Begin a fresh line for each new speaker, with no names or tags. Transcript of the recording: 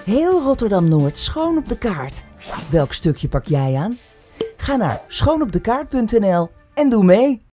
Heel Rotterdam-Noord schoon op de kaart. Welk stukje pak jij aan? Ga naar schoonopdekaart.nl en doe mee!